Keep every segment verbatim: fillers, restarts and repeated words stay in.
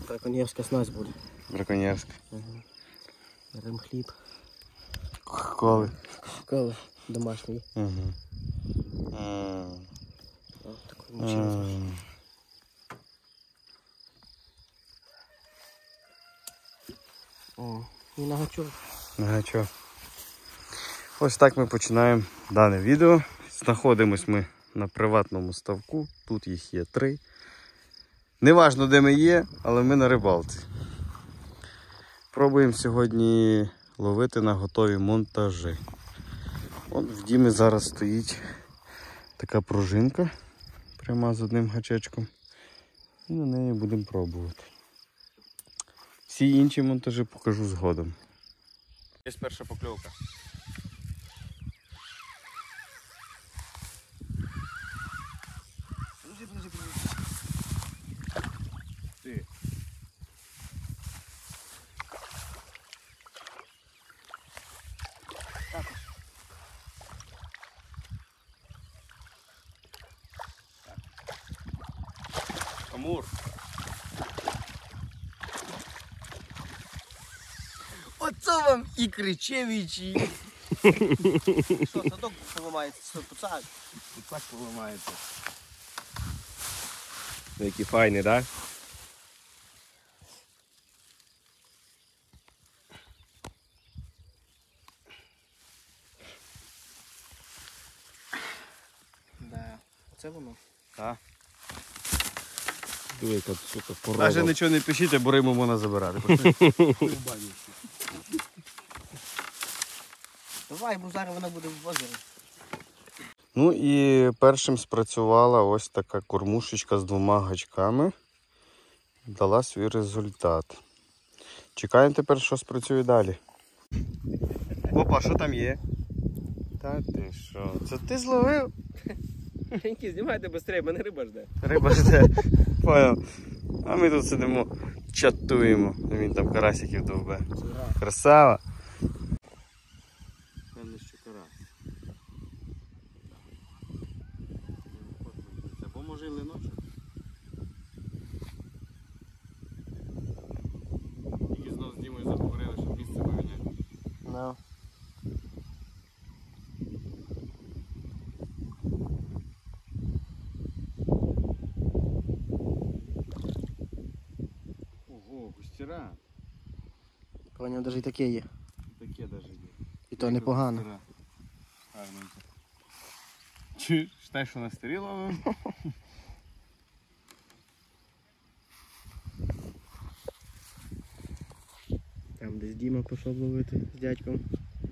Браконьєрська снасть буде. Браконьєрська. Угу. Ремхліб. Коли? Коли домашній. Угу. О, такий мучив. О, і на гачок. На гачок. Ось так ми починаємо дане відео. Знаходимось ми на приватному ставку. Тут їх є три. Неважно, де ми є, але ми на рибалці. Пробуємо сьогодні ловити на готові монтажі. От в Дімі зараз стоїть така пружинка, пряма з одним гачечком. І на неї будемо пробувати. Всі інші монтажі покажу згодом. Є перша покльовка. Ти. Амур. Оце вам і кричевичі. Що, садок поламається? Що, пуцак? Пуцак поламається. Який файний, так? Да. Оце воно? Так. Диви, яка сука порода. Навіть нічого не пишіть, бо рибу можна забирати. Давай, бо зараз вона буде в озері. Ну і першим спрацювала ось така кормушечка з двома гачками. Дала свій результат. Чекаємо тепер, що спрацює далі. Опа, що там є? Та ти що? Це ти зловив? Які, знімайте швидше, мене риба жде. Риба жде. Понял. А ми тут сидимо, чатуємо. Він там карасиків довбе. Красава. Певне, що карась. Або може і линочок. Тільки знов з Дімою заговорили, щоб місце поміняти. No. Ого, густіра. Поняв, навіть і таке є. Таке навіть є. І то непогано. Гарненько. Чи считай, що на старі ловимо? Там десь Діма пішов ловити з дядьком.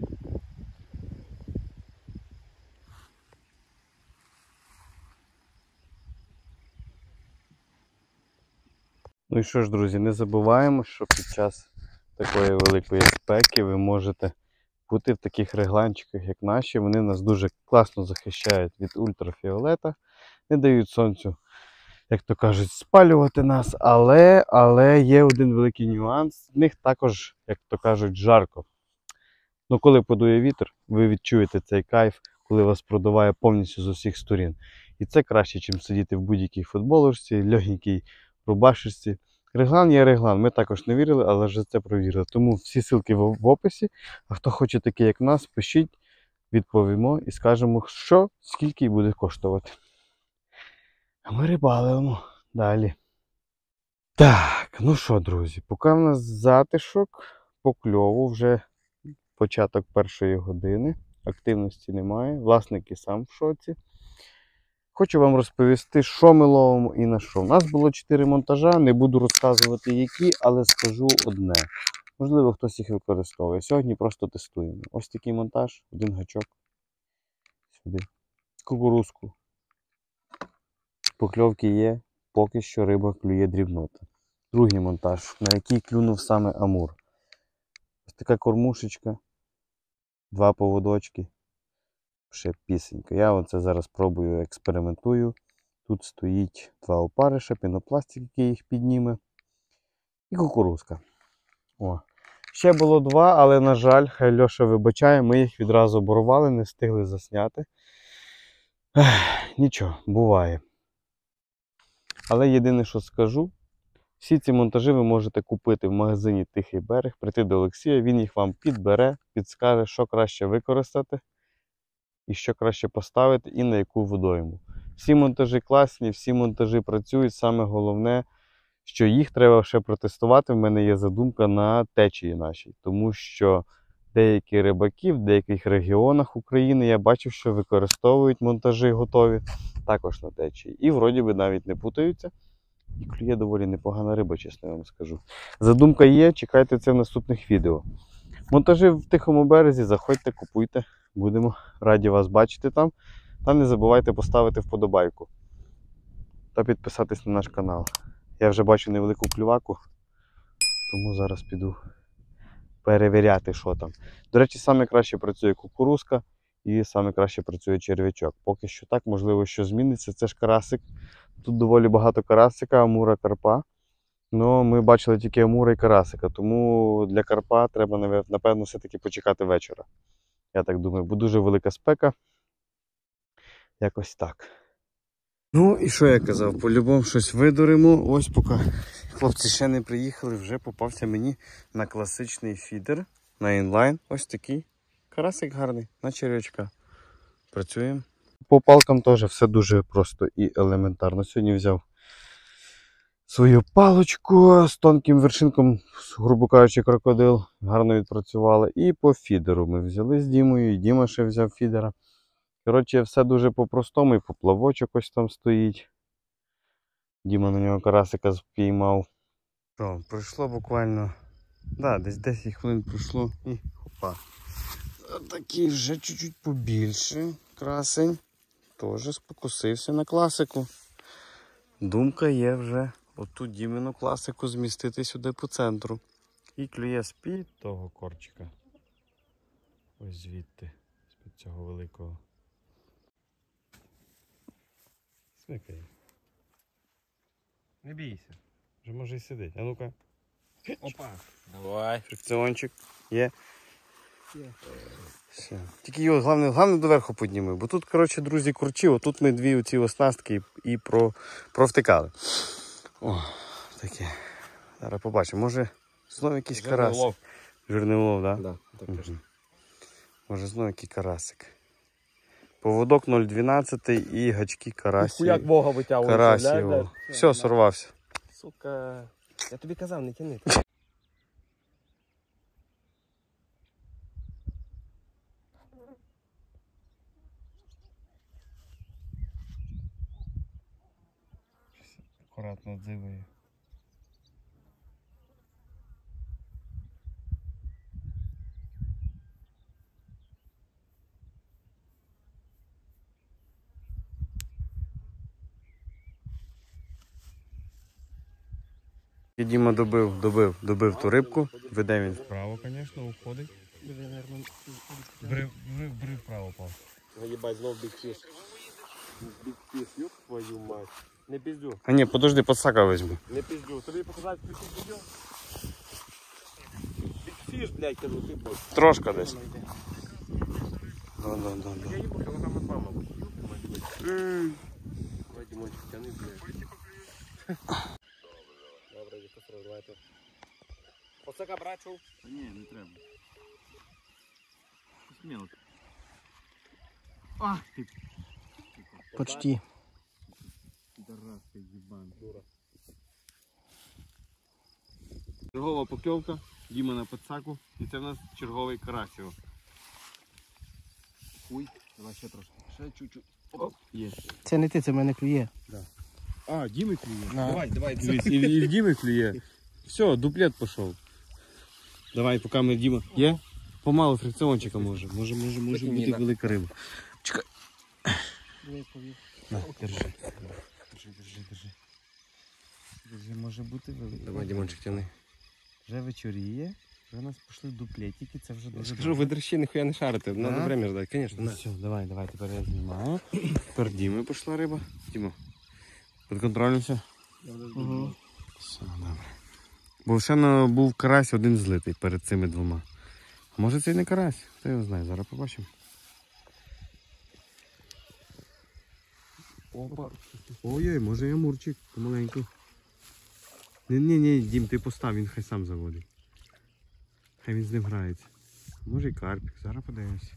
Ну і що ж, друзі, не забуваємо, що під час такої великої спеки ви можете бути в таких регланчиках, як наші. Вони нас дуже класно захищають від ультрафіолета, не дають сонцю, як то кажуть, спалювати нас. Але, але є один великий нюанс. В них також, як то кажуть, жарко. Ну коли подує вітер, ви відчуєте цей кайф, коли вас продуває повністю з усіх сторін. І це краще, ніж сидіти в будь-якій футболочці, легенькій рубашечці. Реглан є реглан. Ми також не вірили, але вже це провірили. Тому всі ссылки в, в описі. А хто хоче такий, як нас, пишіть, відповімо і скажемо, що, скільки буде коштувати. А ми рибалимо далі. Так, ну що, друзі, поки в нас затишок, по кльову, вже початок першої години. Активності немає, власник і сам в шоці. Хочу вам розповісти, що ми ловимо і на що. У нас було чотири монтажа, не буду розказувати які, але скажу одне. Можливо, хтось їх використовує. Сьогодні просто тестуємо. Ось такий монтаж, один гачок. Сюди. Кукурузку. Покльовки є, поки що риба клює дрібнота. Другий монтаж, на який клюнув саме амур. Ось така кормушечка, два поводочки. Ще пісенька. Я оце зараз пробую, експериментую. Тут стоїть два опариша, пінопластик, який їх підніме. І кукурузка. О. Ще було два, але, на жаль, хай Льоша вибачає, ми їх відразу оборвали, не встигли засняти. Ех, нічого, буває. Але єдине, що скажу, Всі ці монтажі ви можете купити в магазині Тихий Берег, прийти до Олексія, він їх вам підбере, підскаже, що краще використати і що краще поставити і на яку водойму. Всі монтажі класні, всі монтажі працюють, саме головне, що їх треба ще протестувати. В мене є задумка на течії нашій, тому що деякі рибаки в деяких регіонах України я бачив, що використовують монтажі готові також на течії. І вроді би навіть не путаються. І клює доволі непогана риба, чесно я вам скажу. Задумка є, чекайте це в наступних відео. Монтажі в Тихому березі, заходьте, купуйте. Будемо раді вас бачити там. Та не забувайте поставити вподобайку та підписатись на наш канал. Я вже бачу невелику клюваку, тому зараз піду перевіряти, що там. До речі, саме краще працює кукурузка і саме краще працює черв'ячок. Поки що так, можливо, що зміниться. Це ж карасик. Тут доволі багато карасика, амура, карпа. Ну, ми бачили тільки амура і карасика, тому для карпа треба, напевно, все-таки почекати вечора. Я так думаю, бо дуже велика спека. Якось так. Ну і що я казав, по-любому щось видуримо. Ось поки хлопці ще не приїхали, вже попався мені на класичний фідер, на інлайн. Ось такий карасик гарний, на черв'ячка. Працюємо. По палкам теж все дуже просто і елементарно. Сьогодні взяв свою палочку з тонким вершинком, грубо кажучи, крокодил. Гарно відпрацювали. І по фідеру ми взяли з Дімою, і Діма ще взяв фідера. Коротше, все дуже по-простому, і поплавочок ось там стоїть. Діма на нього карасика спіймав. Що, пройшло буквально, да, десь десять хвилин пройшло і хопа. Такий вже чуть-чуть побільше красень. Теж спокусився на класику. Думка є вже оту Дімину класику змістити сюди по центру. І клює з-під того корчика. Ось звідти, з-під цього великого. Смикай. Не бійся. Вже може і сидить. А ну-ка. Опа. Давай. Фрикціончик. Є. Є. Все. Тільки його головне, головне доверху підніми. Бо тут, коротше, друзі, курчі. Отут ми дві оці оснастки і про, провтикали. О, таке. Зараз побачимо. Може знову якийсь Жирний карасик. улов. Жирний улов, так? Да, так Угу. точно. Може знову який карасик. Поводок нуль дванадцять і гачки карасі. Хуяк Бога витягує. Карасі. Все, сорвався. Сука. Я тобі казав, не тяни. Акуратно дзиває. І Діма добив, добив, добив ту рибку. Веде він вправо, звісно, уходить. Бри, бри, бри вправо пав. Єбать, знов бігфіш. Бігфіш, ёб твою мать. Не піздю. А ні, подожди, подсака візьму. Не піздю. Тобі показати включити відео? Бігфіш, блядь, кажу, ти будь. Трошка десь. Да, да, да, да. Я їбу кілограма два, мабуть. Давай, Дімончик, тяни, блядь. Добре, Вікосро, давайте. Оцека брачу. Ні, не треба. Мелко. Ах ти. Почти. Дараска, їбан. Чергова покльовка, Діма на подсаку. І це в нас черговий карасів. Хуй. Давай ще трошки. Ще чуть-чуть. Оп, є. Це не ти, це в мене клює. А, Діми клює. На. Давай, давай. Дивись, і, і в Діми клює. Все, дуплет пішов. Давай, поки ми Діма. Є? Помалу фрикціончика може. Може, може, може Ні, бути на. велика риба. Чекай. Не повів. На, держи. Держи, держи, держи. Держи, може бути велика. Давай, Дімончик, тяни. Вже вечоріє. Вже у нас пішли дуплетики, це вже дуже Скажу, ви дрищі ніхуя не шарите. Надо Да? время ждать, конечно. Ну На. все, давай, давай, тепер я знімаю. Тепер Діми пішла риба. Діма, під контролем все? Угу. Все, добре. Бо ще на, був карась один злитий перед цими двома. А може це і не карась? Хто його знає, зараз побачимо. Опа. Ой-ой, може і амурчик, помаленьку. Ні, ні, ні, Дім, ти постав, він хай сам заводить. Хай він з ним грається. Може і карпік, зараз подивимось.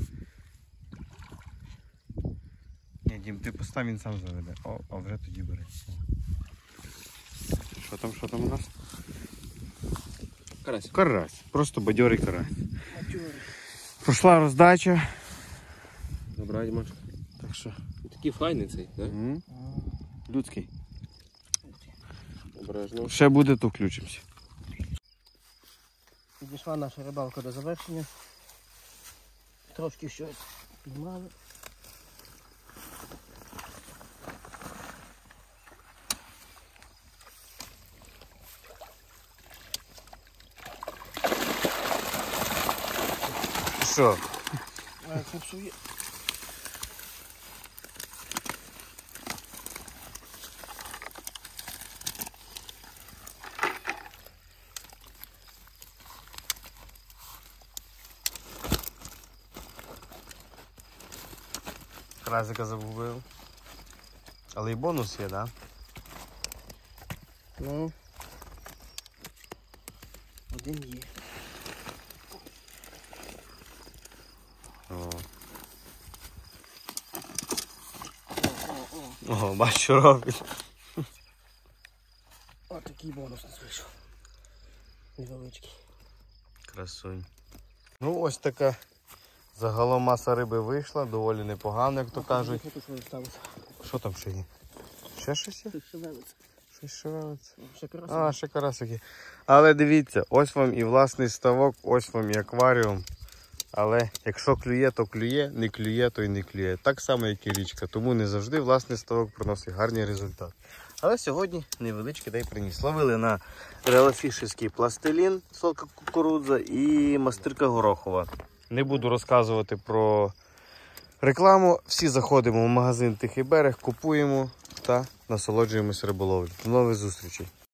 Ні, Дім, ти постав, він сам заведе. О, а вже тоді бери. Що там, що там у нас? Карась. Карась. Просто бадьорий карась. Пройшла роздача. Забрать, Маш. Так що. Такий файний цей, так? М? Людський. Обережно. Ще буде, то включимося. Підійшла наша рибалка до завершення. Трошки щось знімали. Що? А це псує. Карасика загубив. Але і бонус є, так? Ну, один є. О. О, о, о. О, бач, що робить. Ось такий бонус у нас вийшов. Невеличкий. Красунь. Ну, ось така загалом маса риби вийшла, доволі непогано, як то кажуть. Що тут сталося? Що там ще є? Ще щось є? Тут шевелиться. Щось шевелиться. Ще карасик. А, ще карасики. Але дивіться, ось вам і власний ставок, ось вам і акваріум. Але якщо клює, то клює, не клює, то й не клює. Так само, як і річка. Тому не завжди власний ставок приносить гарний результат. Але сьогодні невеличкий дай приніс. Ловили на релафішерський пластилін, солка кукурудза і мастирка горохова. Не буду розказувати про рекламу. Всі заходимо в магазин Тихий берег, купуємо та насолоджуємося риболовлею. До нових зустрічей!